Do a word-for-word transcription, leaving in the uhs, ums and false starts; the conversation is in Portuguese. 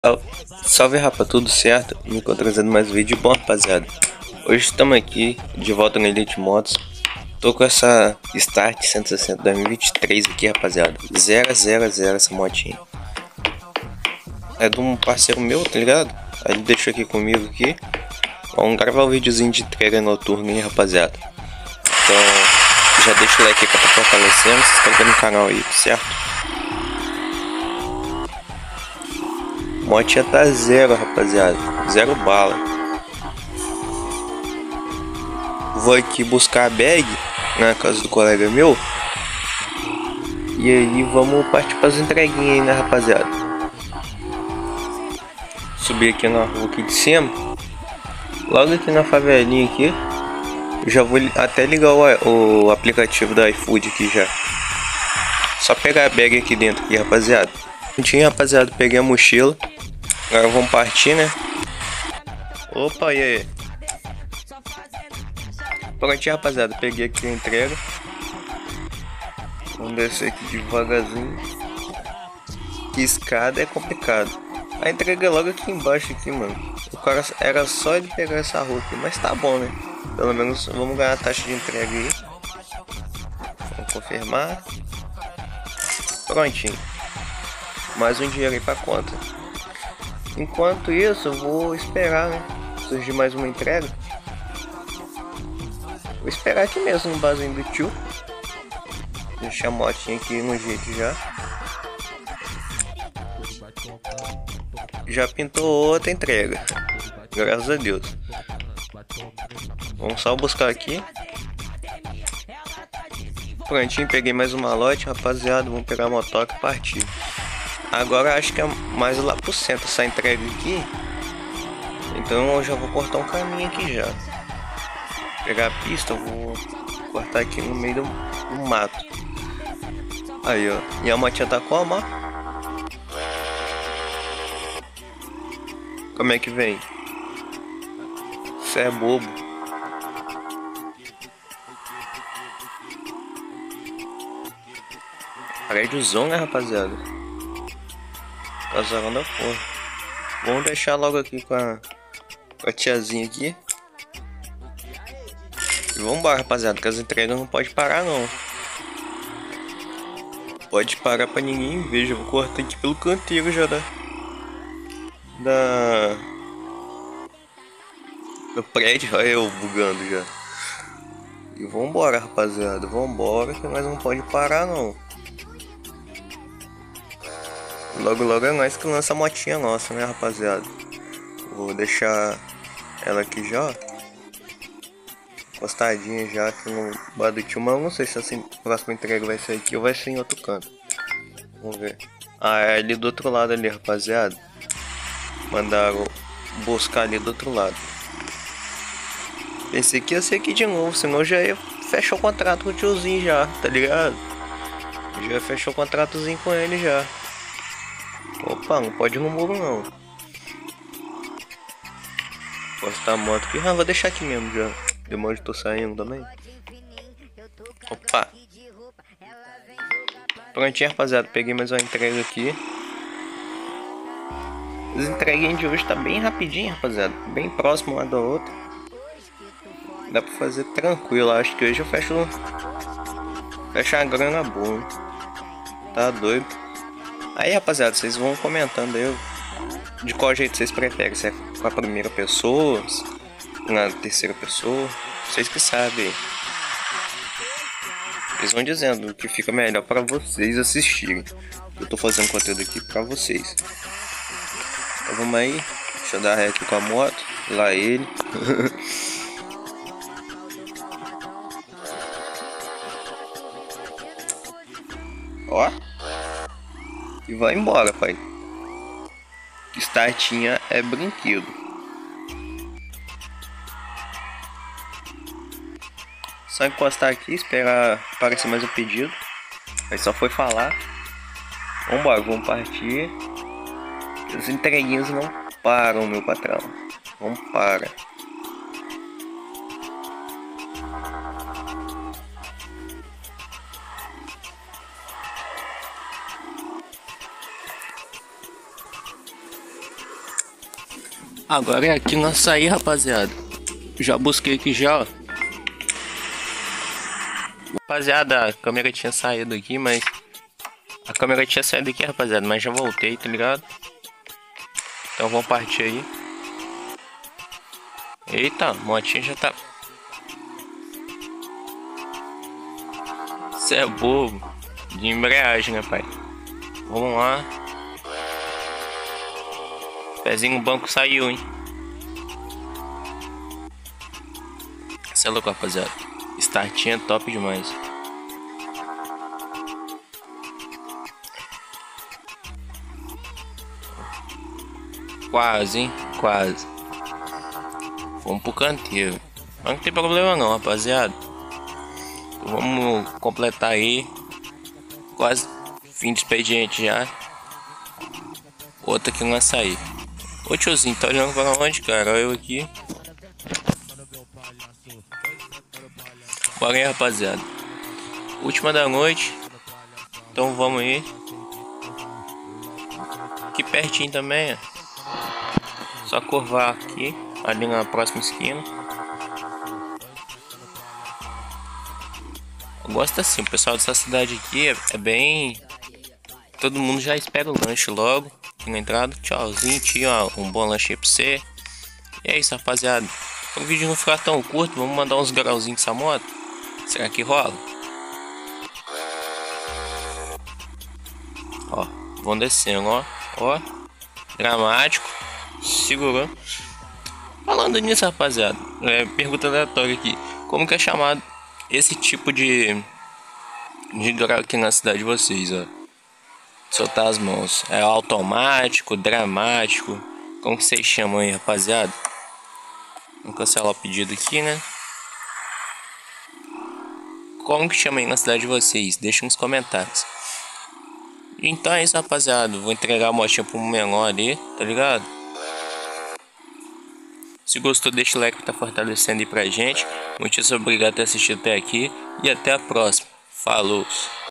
Sal- Salve rapa, tudo certo? Me trazendo mais um vídeo bom, rapaziada. Hoje estamos aqui de volta no Elite Motos. Tô com essa Start cento e sessenta dois mil e vinte e três aqui, rapaziada. Zero zero zero essa motinha. É de um parceiro meu, tá ligado? Aí ele deixou aqui comigo aqui. Vamos gravar um videozinho de entrega noturna aí, rapaziada. Então já deixa o like aí pra tá fortalecendo, se inscreve no canal aí, certo? Motinha tá zero, rapaziada. Zero bala. Vou aqui buscar a bag na casa do colega meu. E aí vamos partir para as entreguinhas aí, né, rapaziada? Subir aqui na rua aqui de cima. Logo aqui na favelinha aqui. Já vou até ligar o, o aplicativo da iFood aqui já. Só pegar a bag aqui dentro aqui, rapaziada. Prontinho, rapaziada, peguei a mochila. Agora vamos partir, né? Opa, e aí? Prontinho, rapaziada, peguei aqui a entrega. Vamos descer aqui devagarzinho. Que escada é complicado. A entrega é logo aqui embaixo aqui, mano. O cara era só ele pegar essa rua aqui, mas tá bom, né? Pelo menos vamos ganhar a taxa de entrega aí. Vamos confirmar. Prontinho. Mais um dinheiro aí pra conta. Enquanto isso, eu vou esperar, né? Surgir mais uma entrega. Vou esperar aqui mesmo no barzinho do tio. Deixar a motinha aqui no jeito já. Já pintou outra entrega. Graças a Deus. Vamos só buscar aqui. Prontinho, peguei mais uma lote, rapaziada. Vamos pegar a motoca e partir. Agora acho que é mais lá pro centro essa entrega aqui. Então eu já vou cortar um caminho aqui já. Pegar a pista, eu vou cortar aqui no meio do, do mato. Aí, ó. E a motinha tá como, ó? Como é que vem? Cê é bobo. Prédiozão, né, rapaziada? Casarão da porra. Vamos deixar logo aqui com a, com a tiazinha aqui. E vambora, rapaziada, que as entregas não pode parar não. Pode parar pra ninguém ver. Já vou cortar aqui pelo canteiro já da... Da... Do prédio. Olha eu bugando já. E vambora, rapaziada. Vambora que nós não pode parar não. Logo logo é nós que lança a motinha nossa, né, rapaziada. Vou deixar ela aqui já, ó. Postadinha já aqui no bar do tio, mas eu não sei se a próxima entrega vai ser aqui ou vai ser em outro canto. Vamos ver. Ah, é ali do outro lado ali, rapaziada. Mandaram buscar ali do outro lado. Pensei que ia ser aqui de novo, senão já ia fechar o contrato com o tiozinho já, tá ligado? Já fechou o contratozinho com ele já. Opa, não pode ir no muro não. Postar a moto aqui. Ah, vou deixar aqui mesmo já. Demora de tô saindo também. Opa. Prontinho, rapaziada. Peguei mais uma entrega aqui. As entreguinhas de hoje tá bem rapidinho, rapaziada. Bem próximo uma da outra. Dá pra fazer tranquilo. Acho que hoje eu fecho Fecho a grana boa, hein? Tá doido. Aí, rapaziada, vocês vão comentando aí de qual jeito vocês preferem. Se é com a primeira pessoa, na terceira pessoa. Vocês que sabem aí. Vocês vão dizendo o que fica melhor para vocês assistirem. Eu tô fazendo conteúdo aqui para vocês. Então vamos aí. Deixa eu dar ré aqui com a moto. Lá ele. Ó. E vai embora, pai. Startinha é brinquedo. Só encostar aqui, esperar aparecer mais um pedido. Aí só foi falar. Vambora, vamos partir. Os entreguinhos não param, meu patrão. Não para. Agora é aqui no açaí, rapaziada. Já busquei aqui já, ó. Rapaziada, a câmera tinha saído aqui, mas... A câmera tinha saído aqui, rapaziada, mas já voltei, tá ligado? Então vamos partir aí. Eita, a motinha já tá... Cê é bobo. De embreagem, né, pai? Vamos lá. Pezinho no banco saiu, hein? Cê é louco, rapaziada. Startinha top demais. Quase, hein? Quase. Vamos pro canteiro. Mas não tem problema não, rapaziada. Vamos completar aí. Quase fim do expediente já. Outra que não vai sair. Ô tiozinho, tá olhando pra onde, cara? Olha eu aqui. Bora aí, rapaziada. Última da noite. Então vamos aí. Aqui pertinho também, ó. Só curvar aqui, ali na próxima esquina. Eu gosto assim, o pessoal dessa cidade aqui é, é bem... Todo mundo já espera o lanche logo aqui na entrada. Tchauzinho, tio, ó, um bom lanche aí pra você. E é isso, rapaziada. Para o vídeo não ficar tão curto, vamos mandar uns grauzinhos com essa moto. Será que rola? Ó, vão descendo, ó. Ó, dramático. Segurou. Falando nisso, rapaziada, é, pergunta aleatória aqui. Como que é chamado esse tipo de de grau aqui na cidade de vocês, ó? Soltar as mãos. É automático, dramático? Como que vocês chamam aí, rapaziada? Vamos cancelar o pedido aqui, né? Como que chama aí na cidade de vocês? Deixa nos comentários. Então é isso, rapaziada. Vou entregar a motinha pro menor ali, tá ligado? Se gostou, deixa o like que tá fortalecendo aí pra gente. Muitíssimo obrigado por ter assistido até aqui. E até a próxima. Falou!